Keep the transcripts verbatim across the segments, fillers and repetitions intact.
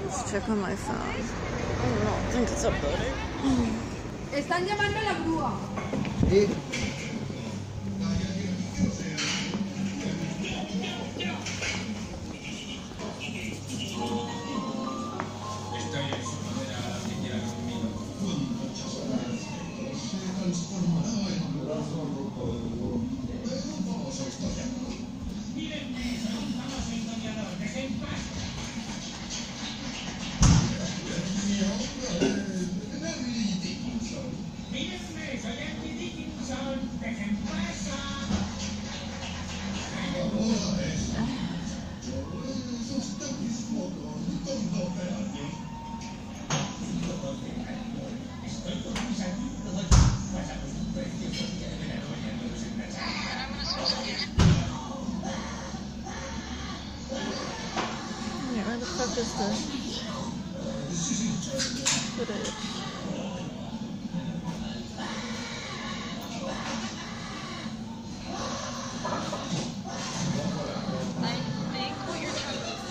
Let's check on my phone. I don't think it's uploading. Están llamando a la grúa. Sí. Where the fuck is the footage? I think what you're trying to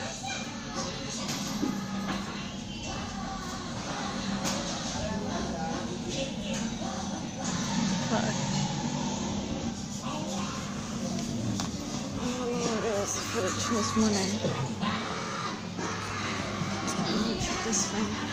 Fuck. Oh, there was the footage this morning. Let me check this thing.